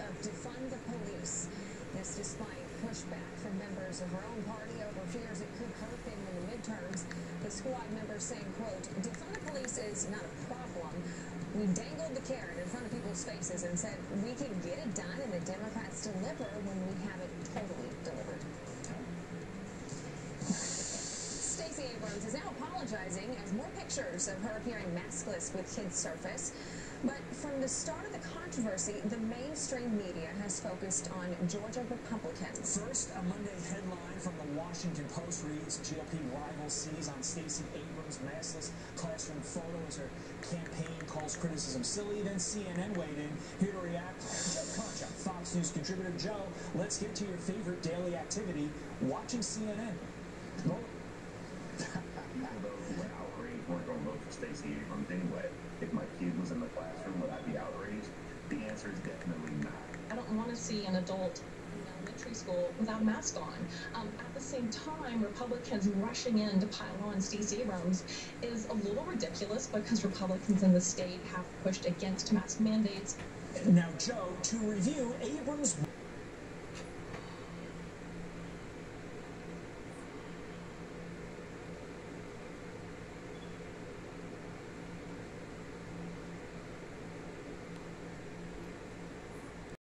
of defund the police. This despite pushback from members of her own party over fears it could hurt them in the midterms. The squad members saying, quote, defund the police is not a problem. We dangled the carrot in front of people's faces and said we can get it done, and the Democrats deliver when we have it totally delivered. Stacey Abrams is now apologizing as more pictures of her appearing maskless with kids surface. But from the start of the controversy, the mainstream media has focused on Georgia Republicans. First, a Monday headline from the Washington Post reads, GOP rival sees on Stacey Abrams' maskless classroom photo as her campaign calls criticism silly. Then CNN weighed in. Here to react, Joe Concha, Fox News contributor. Joe, let's get to your favorite daily activity, watching CNN. People who were outraged weren't going to vote for Stacey Abrams anyway. If my kid was in the classroom, would I be outraged? The answer is definitely not. I don't want to see an adult in elementary school without a mask on. At the same time, Republicans rushing in to pile on Stacey Abrams is a little ridiculous because Republicans in the state have pushed against mask mandates. Now, Joe, to review, Abrams